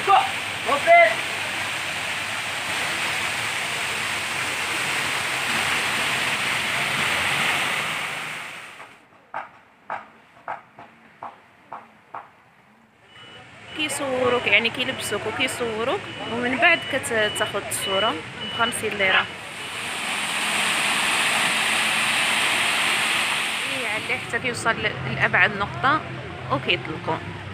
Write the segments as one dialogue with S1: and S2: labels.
S1: كيصوروك يعني كيلبسوك وكيصوروك، ومن بعد كتاخد الصورة ب50 ليرة. يعلي حتى كيوصل لأبعد نقطة وكيطلقوا.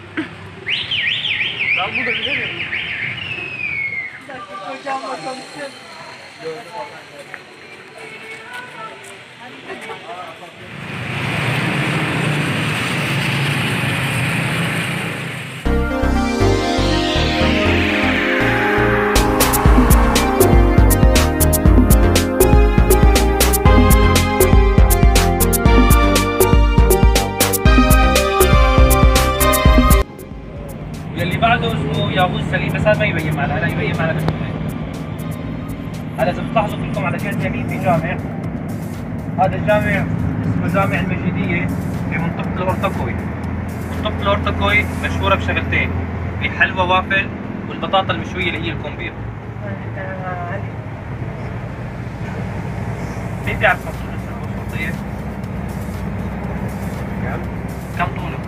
S2: اللي بعده اسمه يابوس سليم، بس هذا ما يبين معنا، هذا يبين معنا بس. هذا اذا بتلاحظوا كلكم على جهه اليمين في جامع، هذا الجامع اسمه جامع المجيديه في منطقه الاورتاكوي. منطقه الاورتاكوي مشهوره بشغلتين، بحلوى وافل والبطاطا المشويه اللي هي الكومبير. مين بيعرف مصروف البسطيه؟ كم طوله؟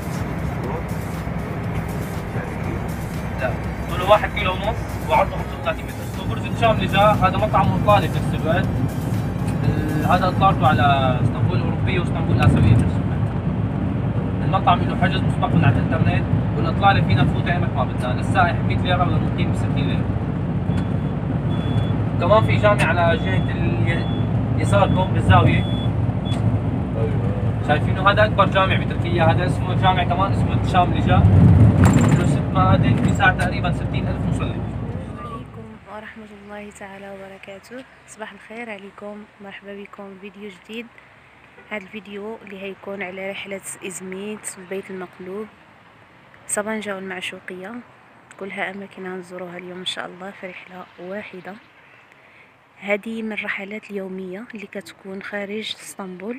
S2: لا طوله 1 كيلو ونص وعرضه 35 متر. برج الشام اللي جاء هذا مطعم ايطالي في نفس الوقت. هذا اطلعته على اسطنبول الاوروبيه واسطنبول الاسيويه في نفس الوقت. المطعم له حجز مسبق من على الانترنت، والاطلاله فينا نفوتها ايمت ما بدنا، للسائح 100 ليره وللمقيم 60 ليره. كمان في جامع على جهه يساركم بالزاويه، شايفينه؟ هذا اكبر جامع بتركيا، هذا اسمه جامع كمان اسمه الشام اللي جاء، له 6 مآذن، بيساع تقريبا 60,000 مصلي.
S1: السلام عليكم ورحمة الله تعالى وبركاته. صباح الخير عليكم، مرحبا بكم فيديو جديد. هذا الفيديو اللي هيكون على رحلة إزميت والبيت المقلوب، صبنجة والمعشوقية، كلها أماكن هنزوروها اليوم إن شاء الله في رحلة واحدة. هذه من الرحلات اليومية اللي كتكون خارج اسطنبول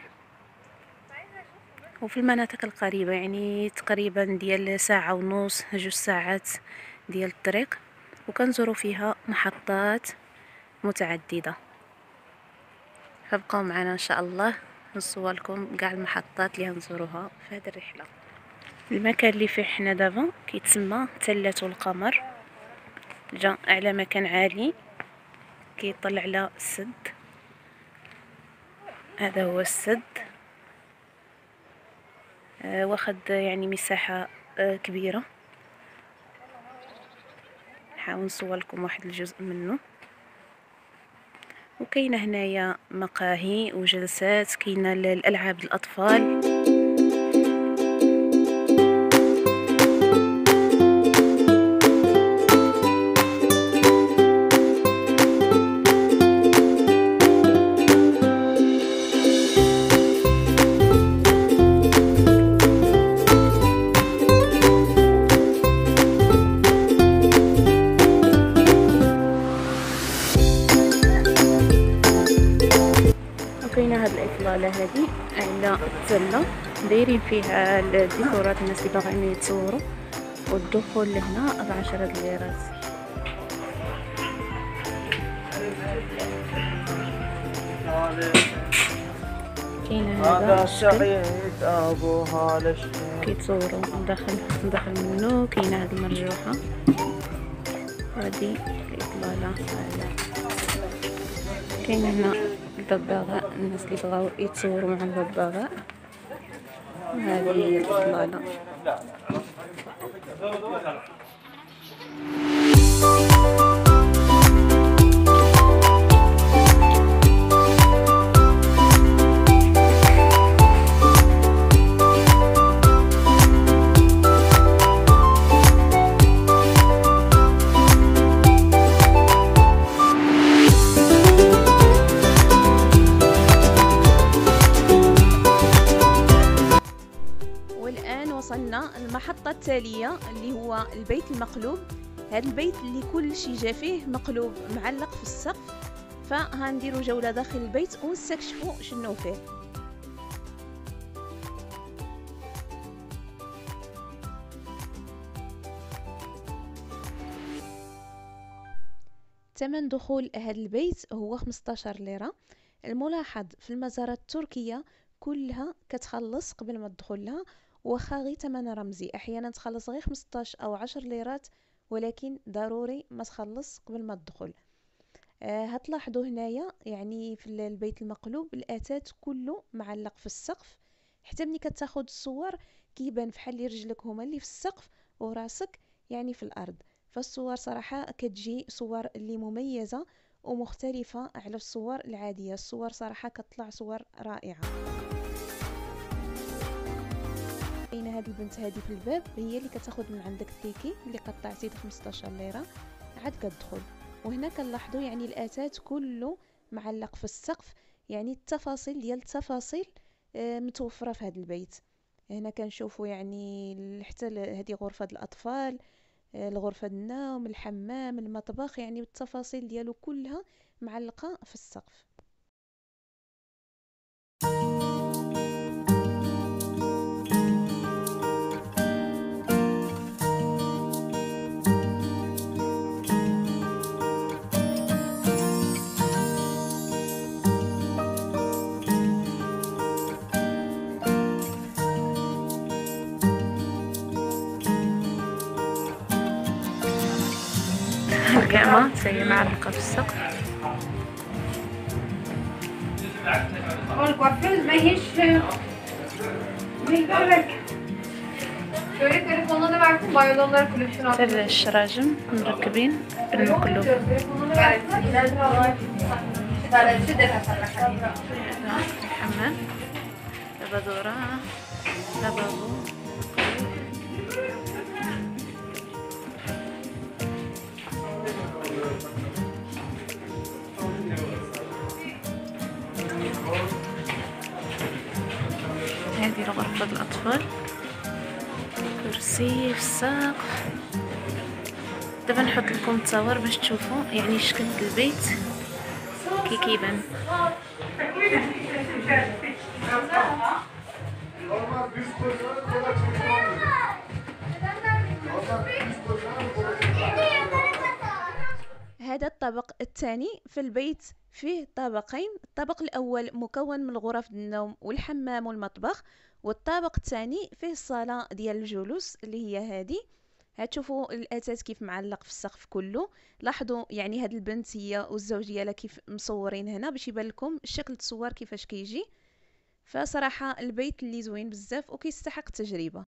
S1: وفي المناطق القريبة، يعني تقريبا ديال ساعة ونص 2 ساعات ديال الطريق، وكنزورو فيها محطات متعددة. فابقوا معنا ان شاء الله نصور لكم كاع المحطات اللي هنزوروها في هذه الرحلة. المكان اللي فيه حنا دابا كيتسمى تلة القمر، جا على مكان عالي كيطلع على السد. هذا هو السد، واخد يعني مساحة كبيرة. نحاول نصور لكم واحد الجزء منه. وكاينه هنايا مقاهي وجلسات، كاينه الالعاب الاطفال. كاينه هاد الاطلاله هادي على التله، دايرين فيها الديكورات الناس اللي باغيين يتصوروا، والدخول لهنا ب10 ليرات. كاين هذا الشقي كيتصوروا داخل منه. كاين هاد المرجوحه، هادي الاطلاله. كاين هنا الببغاء، الناس اللي بغاو يتصوروا مع الببغاء. وهذه هي الاطلاله. وصلنا المحطة التالية اللي هو البيت المقلوب. هذا البيت اللي كل شيء جا فيه مقلوب معلق في السقف، فهنديروا جولة داخل البيت ونستكشفوا شنو فيه.
S3: ثمن دخول هذا البيت هو 15 ليرة. الملاحظ في المزارات التركية كلها كتخلص قبل ما تدخل لها، واخا غير ثمن رمزي، احيانا تخلص غير 15 او 10 ليرات، ولكن ضروري ما تخلص قبل ما تدخل. هتلاحظوا هنايا يعني في البيت المقلوب الاثاث كله معلق في السقف، حتى ملي كتاخد الصور كيبان فحال لي رجلك هما اللي في السقف وراسك يعني في الارض. فالصور صراحه كتجي صور اللي مميزه ومختلفه على الصور العاديه. الصور صراحه كتطلع صور رائعه. بين هذه البنت هذه في الباب هي اللي كتاخد من عندك التيكي اللي قطعتيه 15 ليره عاد كتدخل. وهنا كنلاحظوا يعني الاثاث كله معلق في السقف، يعني التفاصيل ديال التفاصيل متوفره في هذا البيت. هنا كنشوفوا يعني حتى هذه غرفه الاطفال، الغرفه النوم، الحمام، المطبخ، يعني التفاصيل ديالو كلها معلقه في السقف.
S1: الكعمة هي معلقة في السقف. حتى الشراجم مركبين بالمقلوب. الحمام، لابادورة، لابابو. هذه غرفة الأطفال، كرسي في السقف. دابا نحط لكم التصاور باش تشوفوا يعني شكل البيت كي كيبان.
S3: هذا الطابق الثاني في البيت فيه طابقين. الطابق الأول مكون من غرف النوم والحمام والمطبخ، والطابق الثاني فيه الصالة ديال الجلوس اللي هي هذه. هتشوفوا الأثاث كيف معلق في السقف كله. لاحظوا يعني هاد البنت هي والزوج ديالها كيف مصورين هنا باش يبان لكم شكل التصور كيفاش كيجي. فصراحة البيت اللي زوين بزاف وكيستحق التجربة.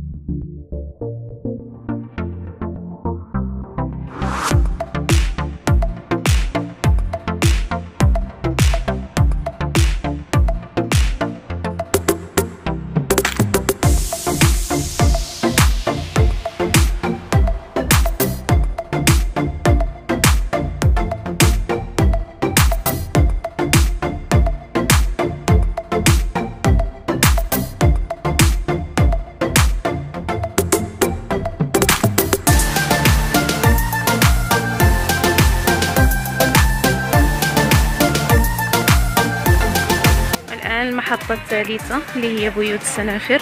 S1: المحطة الثالثة اللي هي بيوت السنافر.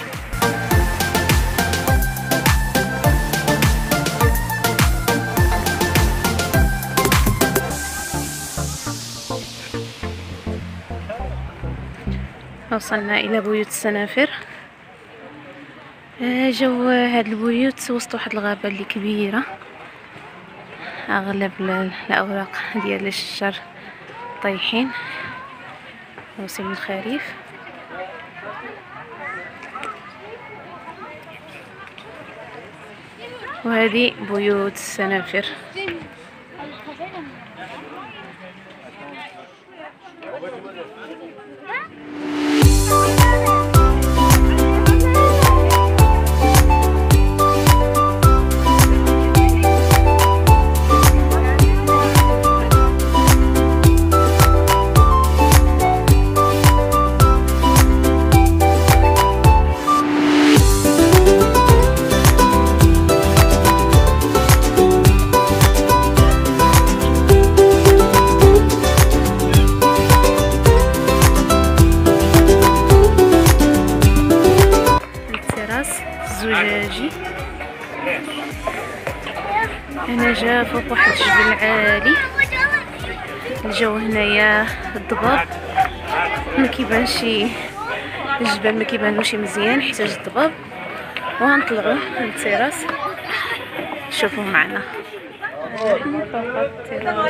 S1: وصلنا إلى بيوت السنافر. جو هاد البيوت وسط واحد الغابة اللي كبيرة، أغلب الأوراق ديال الشجر طايحين، موسم الخريف. وهذه بيوت السنافر. زجاجي. هنا جا فوق واحد الجبل عالي. الجو هنايا الضباب ما كيبانش، الجبال ما كيبانوش مزيان حيت الضباب. وغنطلعوا للتراس شوفوا معنا فوق التراس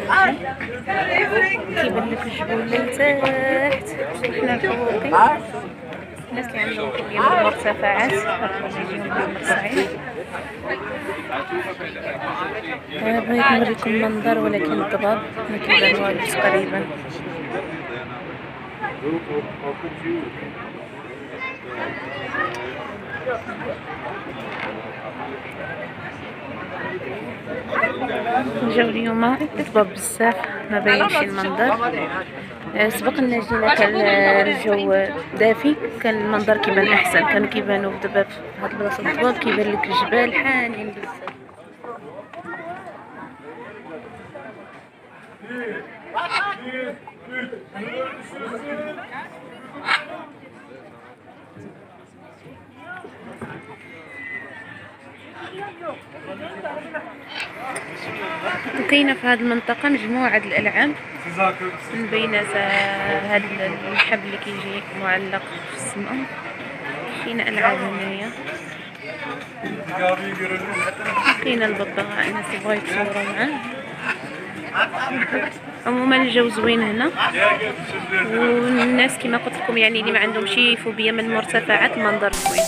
S1: كيبان لك الجبل لتحت. حنا الفوقي الناس اللي عندهم كلية من المرتفعات يجيهم من الصعيد. بغيت نوريكم المنظر ولكن الضباب ما كيبان والو تقريبا. الجو اليوم ضباب بزاف ما باينش المنظر. سبق لنا جينا كان الجو دافي كان المنظر كيبان احسن، كانوا كيبانوا دابا في هاد البلاصه الضباب كيبان لك الجبال حانين بزاف. وكاينه في هذه المنطقه مجموعه الالعاب من بينات هذا الحبل اللي كيجي معلق في السماء. كاينه العاب هنايا، كاينه الببغاء الناس اللي بغاو يتصوروا معاه. عموما الجو زوين هنا، والناس كما قلت لكم يعني اللي ما عندهم شي فوبيا من المرتفعات المنظر زوين.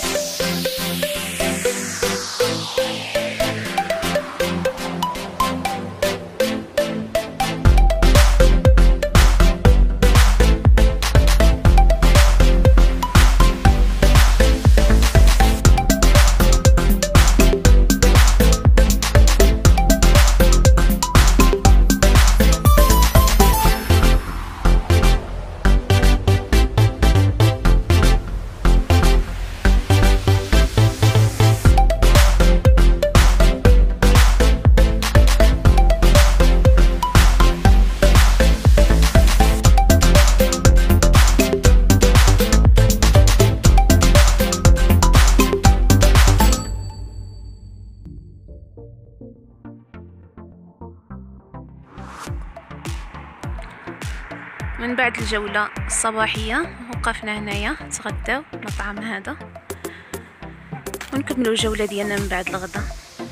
S1: من بعد الجولة الصباحية وقفنا هنايا نتغداو المطعم هذا ونكملوا الجولة ديالنا من بعد الغدا.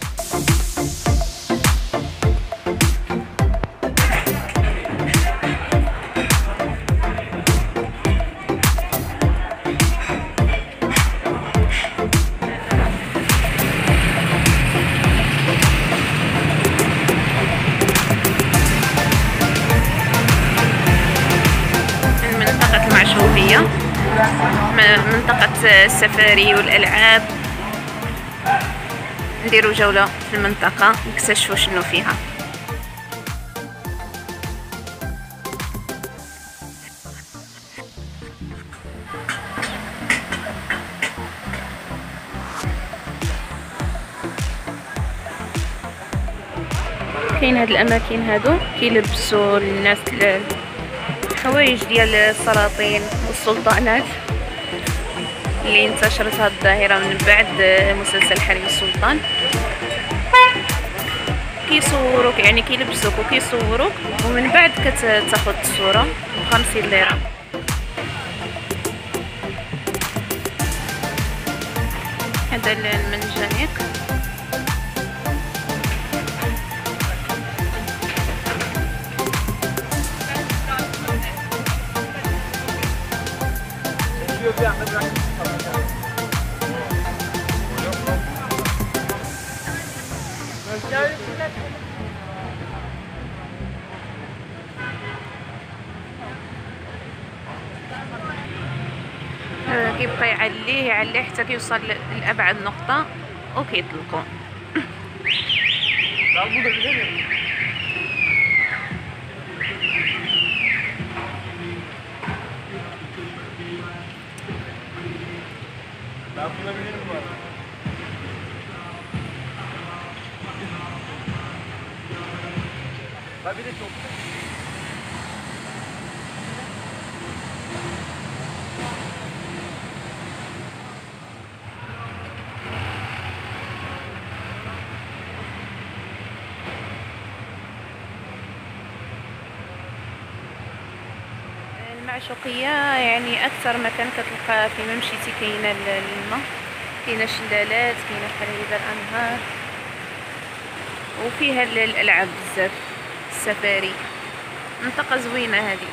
S1: منطقة السفاري والألعاب نديرو جولة في المنطقة نكتشفوا شنو فيها. كاين هاد الأماكن هادو كيلبسوا الناس الحوايج ديال السلاطين والسلطانات اللي انتشرت هذه الظاهرة من بعد مسلسل حريم السلطان. كيصوروك يعني كيلبسوك وكيصوروك ومن بعد كتاخد الصورة ب50 ليرة. هذا المنجنيق كيبقى يعليه حتى كيوصل لأبعد نقطة وكيطلقو. العشوقية يعني أكثر مكان كتلقى فيما مشيتي كاينة الماء، كاينة شلالات، كاينة بحال هكذا الأنهار، وفيها الألعاب بزاف، السفاري. منطقة زوينة هذه.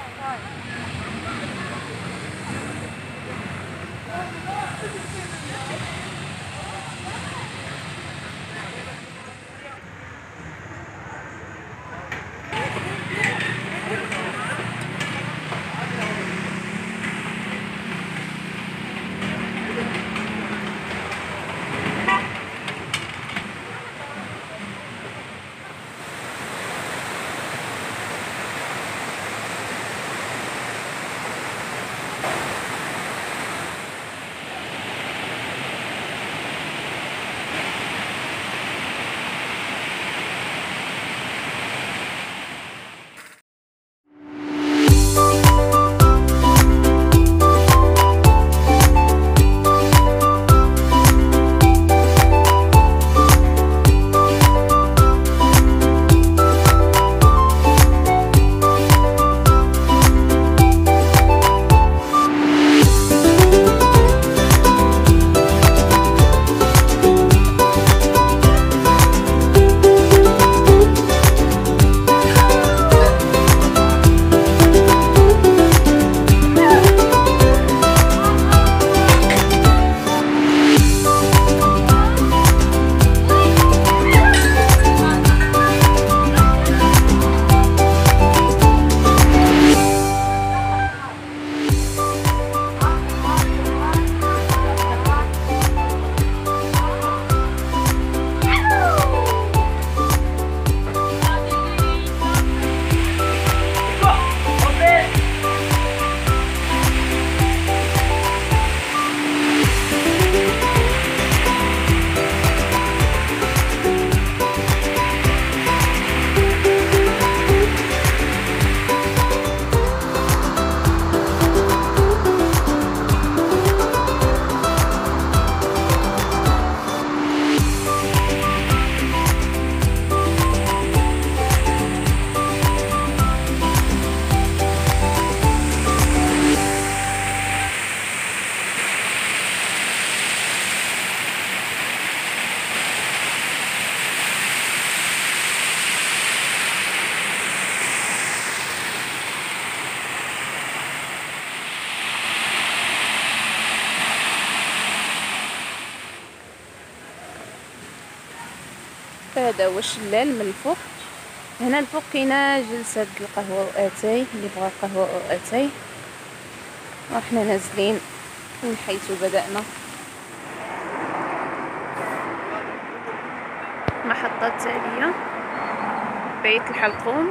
S1: هذا هو الشلال من الفوق. هنا الفوق كاينه جلسه القهوه واتاي، اللي بغى قهوه واتاي. وحنا نازلين من حيث بدأنا. المحطة التالية بيت الحلقوم.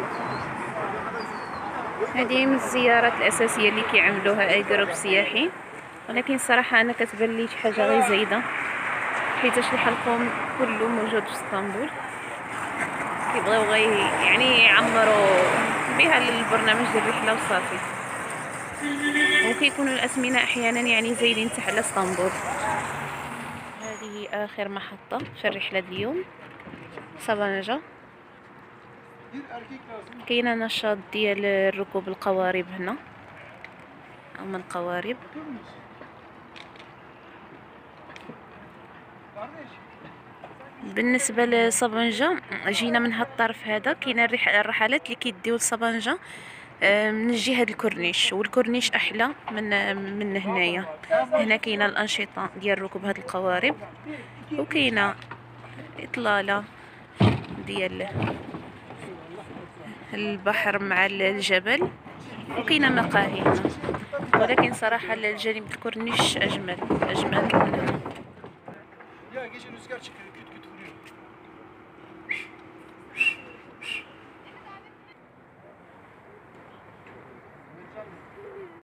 S1: هذه من الزيارات الأساسية اللي كيعملوها أي جروب سياحي، ولكن الصراحة أنا كتبان لي شي حاجة غير زايدة، حيتاش الحلقوم كله موجود في اسطنبول. كيبغيو غير يعني يعمروا بها البرنامج ديال الرحلة وصافي، وكيكونوا الأثمنة أحيانا يعني زايدين حتى على اسطنبول. هذه آخر محطة في الرحلة اليوم، صبنجة. كاينه نشاط ديال ركوب القوارب هنا، هما القوارب. بالنسبه لصبنجة جينا من هاد الطرف هذا. كاينه الرحلات اللي كيديو لصبنجة من جهه الكورنيش، والكورنيش احلى من هنايا. هنا كاينه الانشطه ديال ركوب هاد القوارب، وكاينه اطلاله ديال البحر مع الجبل، وكاينه مقاهي هنا. ولكن صراحه الجانب الكورنيش اجمل من هنا.